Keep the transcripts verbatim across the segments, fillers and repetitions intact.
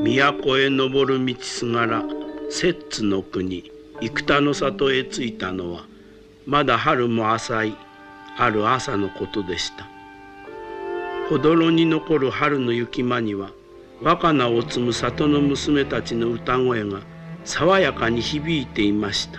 都へ登る道すがら摂津の国生田の里へ着いたのはまだ春も浅いある朝のことでした。ほどろに残る春の雪間には若菜を摘む里の娘たちの歌声が爽やかに響いていました。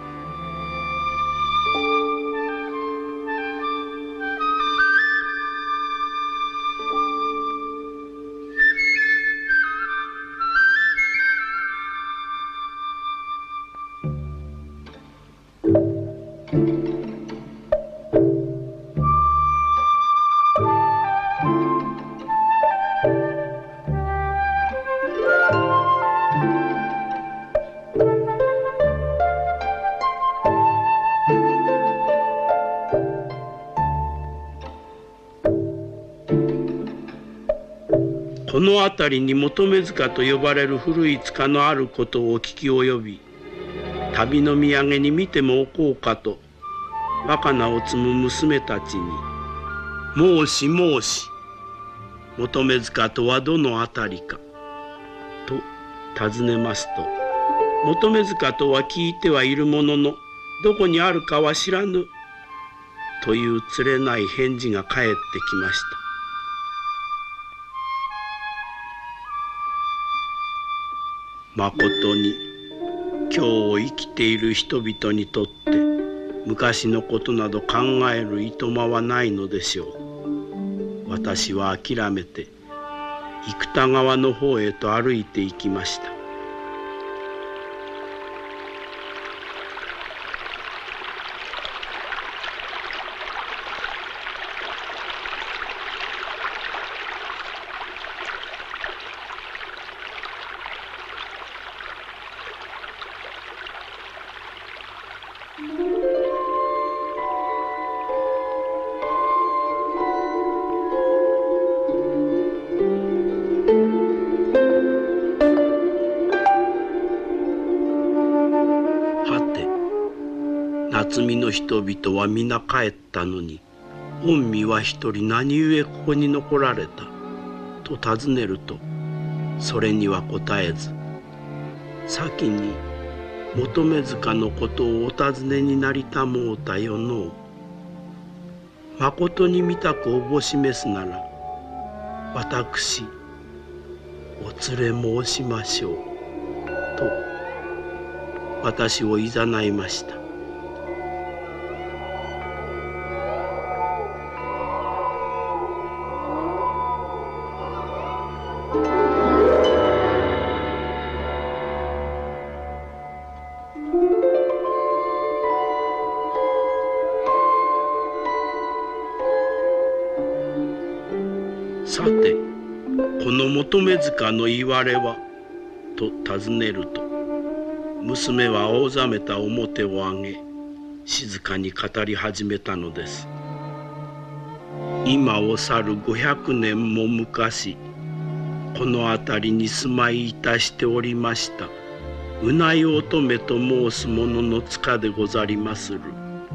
この辺りに求め塚と呼ばれる古い塚のあることを聞き及び、旅の土産に見てもおこうかと若菜を摘む娘たちに「申し申し求め塚とはどの辺りか」と尋ねますと、求め塚とは聞いてはいるもののどこにあるかは知らぬというつれない返事が返ってきました。まことに今日を生きている人々にとって昔のことなど考えるいとまはないのでしょう。私は諦めて生田川の方へと歩いて行きました。夏見の人々は皆帰ったのに御身は一人何故ここに残られたと尋ねると、それには答えず、先に求め塚のことをお尋ねになりたもうたよのう。まことに見たくおぼ示すなら私お連れ申しましょうと私をいざないました。さて、この求め塚のいわれはと尋ねると、娘は青ざめた面を上げ静かに語り始めたのです。今を去るごひゃくねんも昔、この辺りに住まいいたしておりましたうない乙女と申す者の塚でござりまする。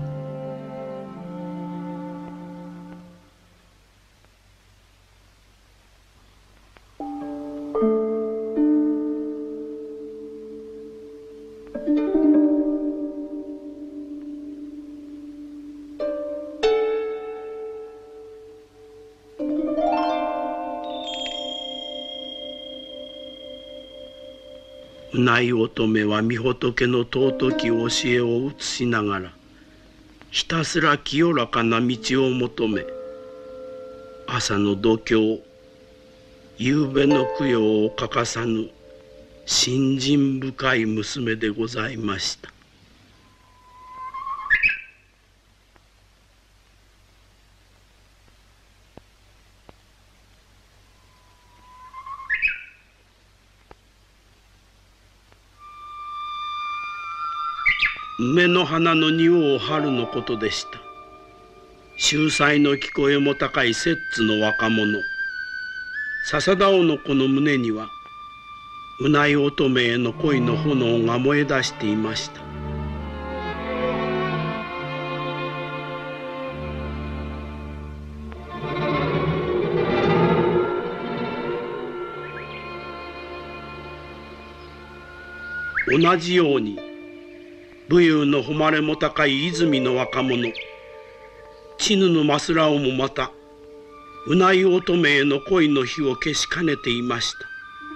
うない乙女は御仏の尊き教えを移しながらひたすら清らかな道を求め、朝の度胸夕べの供養を欠かさぬ信心深い娘でございました。梅の花の匂う春のことでした。秀才の聞こえも高い摂津の若者笹田男の子の胸にはうない乙女への恋の炎が燃え出していました。 同じように武勇の誉れも高い泉の若者チヌのマスラオもまたうない乙女への恋の火を消しかねていました。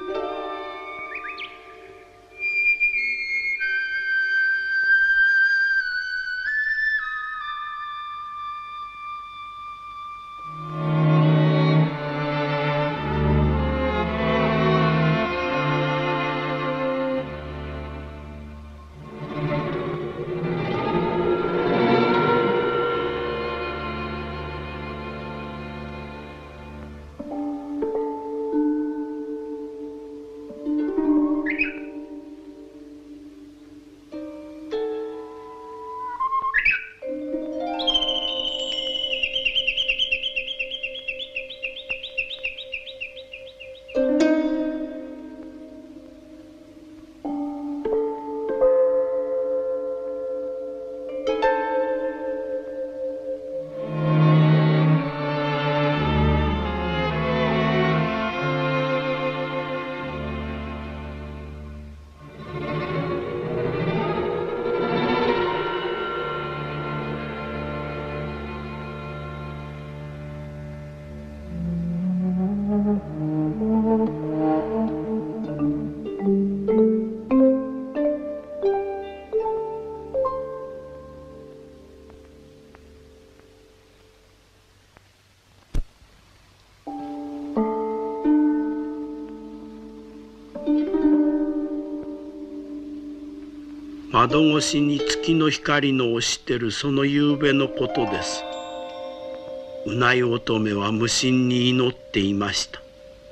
窓越しに月の光の押してるその夕べのことです。うない乙女は無心に祈っていました。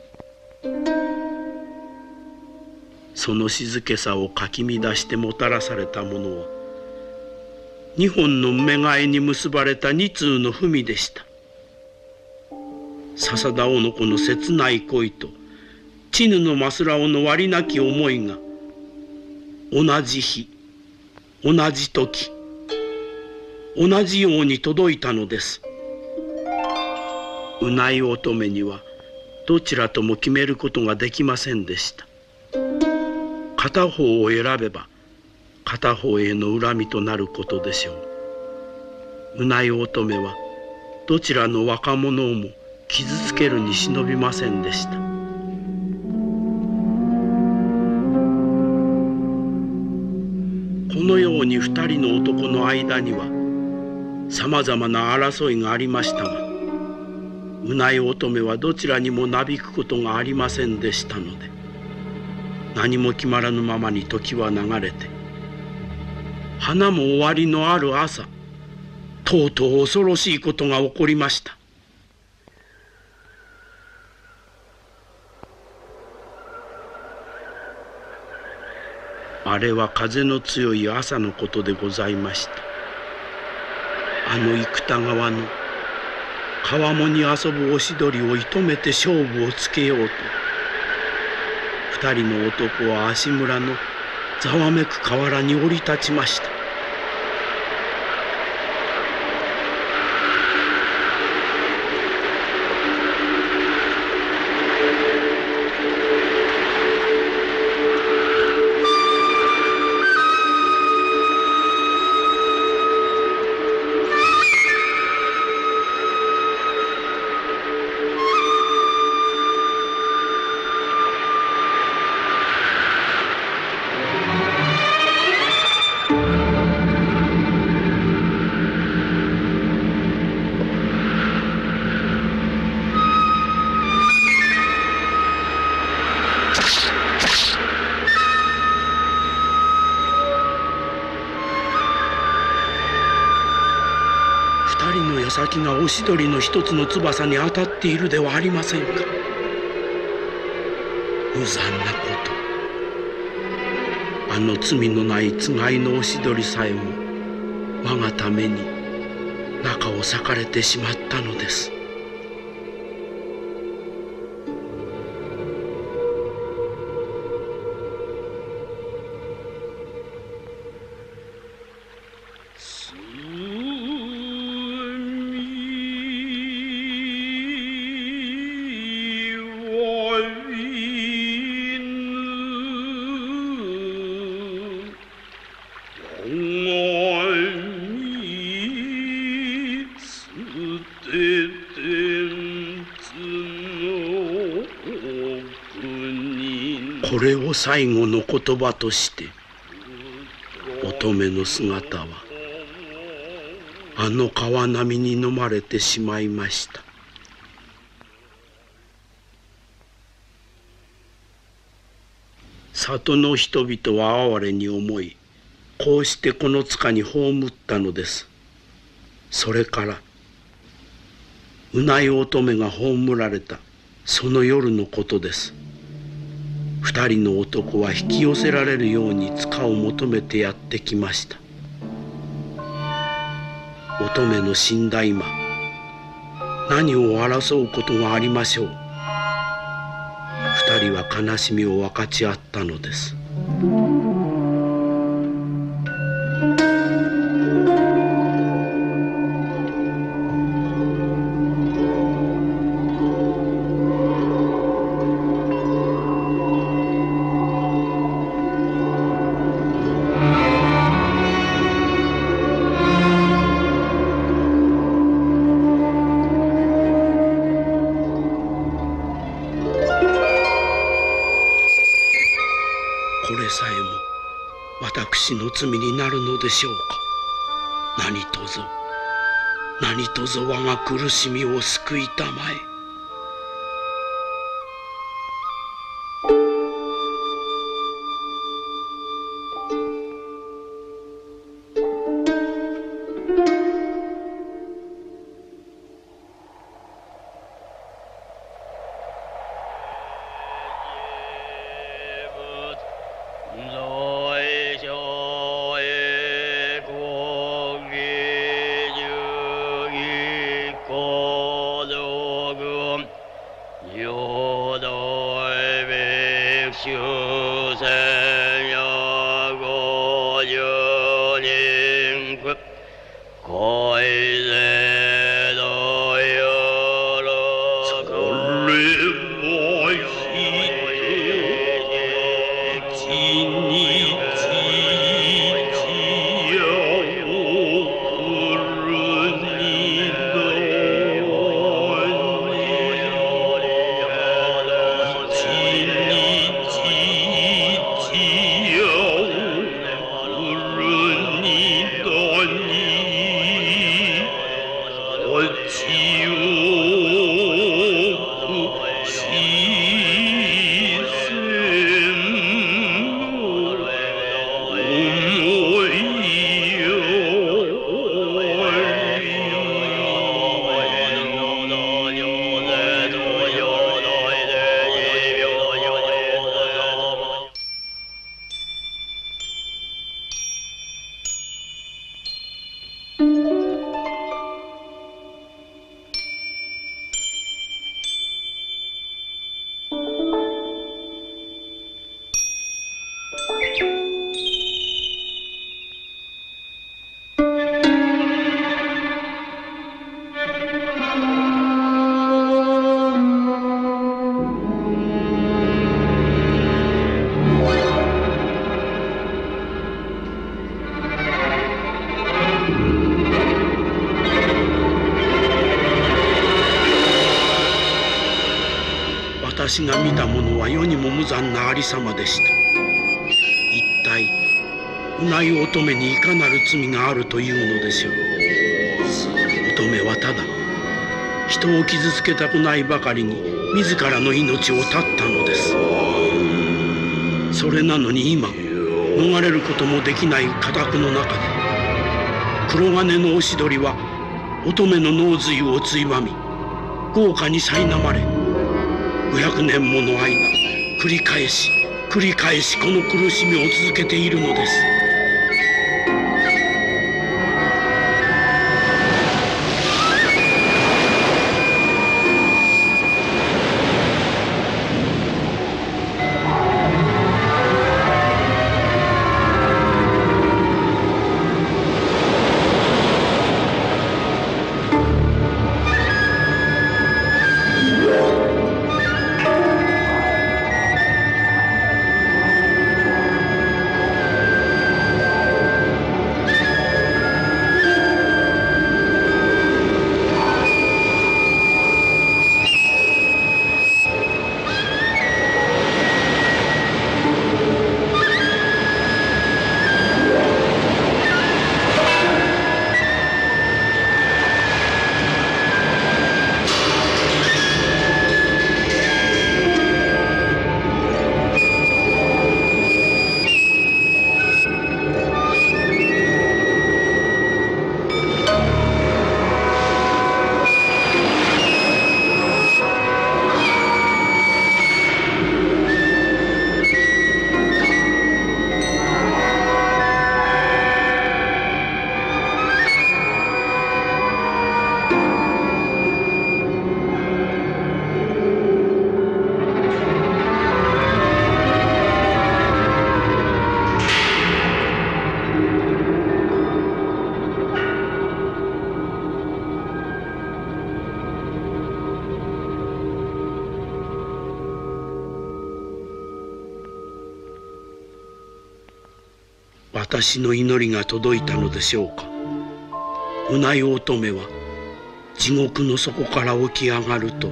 その静けさをかき乱してもたらされたものは二本の目替えに結ばれた二通の文でした。笹田男の子の切ない恋とチヌのマスラオの割なき思いが同じ日同じ時同じように届いたのです。うない乙女にはどちらとも決めることができませんでした。片方を選べば片方への恨みとなることでしょう。うない乙女はどちらの若者をも傷つけるに忍びませんでした。このように二人の男の間にはさまざまな争いがありましたが、うない乙女はどちらにもなびくことがありませんでしたので、何も決まらぬままに時は流れて、花も終わりのある朝、とうとう恐ろしいことが起こりました。あれは風の強い朝のことでございました。あの生田川の川面に遊ぶおしどりを射止めて勝負をつけようと、二人の男は足村のざわめく河原に降り立ちました。先がおしどりの一つの翼に当たっているではありませんか。無残なこと。あの罪のないつがいのおしどりさえも我がために中を裂かれてしまったのです。 これを最後の言葉として乙女の姿はあの川波に飲まれてしまいました。里の人々は哀れに思い、こうしてこの塚に葬ったのです。それからうない乙女が葬られたその夜のことです。二人の男は引き寄せられるように塚を求めてやってきました。乙女の死んだ今、何を争うことがありましょう。二人は悲しみを分かち合ったのです。これさえも私の罪になるのでしょうか。何とぞ何とぞ我が苦しみを救いたまえ。私が見たものは世にも無残なありさまでした。一体うない乙女にいかなる罪があるというのでしょう。乙女はただ人を傷つけたくないばかりに自らの命を絶ったのです。それなのに今逃れることもできない家宅の中で黒金のおしどりは乙女の脳髄をついばみ豪華に苛まれ、ごひゃくねんもの間繰り返し繰り返しこの苦しみを続けているのです。 私の祈りが届いたのでしょうか。うない乙女は地獄の底から起き上がると、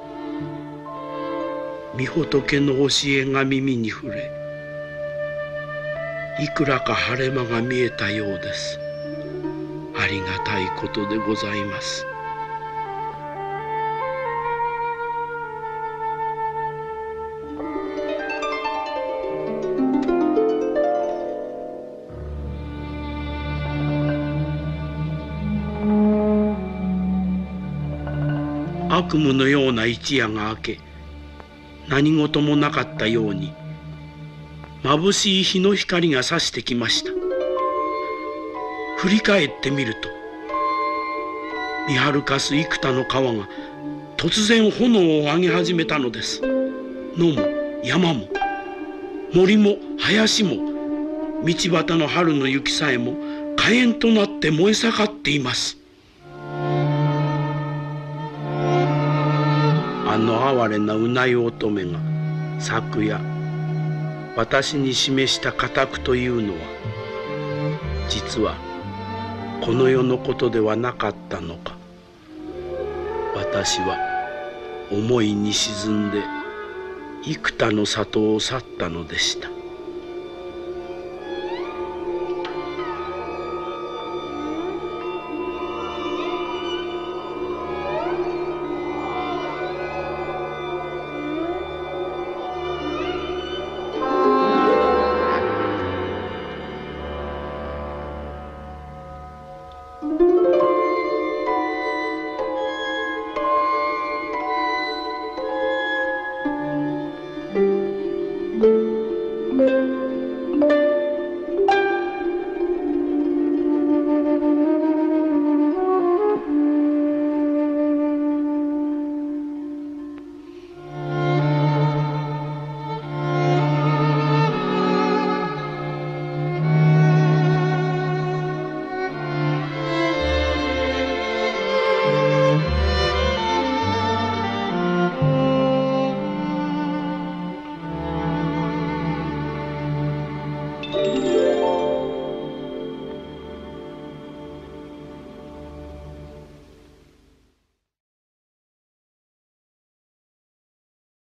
御仏の教えが耳に触れ、いくらか晴れ間が見えたようです。ありがたいことでございます。悪夢のような一夜が明け、何事もなかったように眩しい日の光が差してきました。振り返ってみると、見晴かす幾多の川が突然炎を上げ始めたのです。野も山も森も林も道端の春の雪さえも火炎となって燃え盛っています。あの哀れなうない乙女が昨夜私に示した家宅というのは、実はこの世のことではなかったのか。私は思いに沈んで幾多の里を去ったのでした。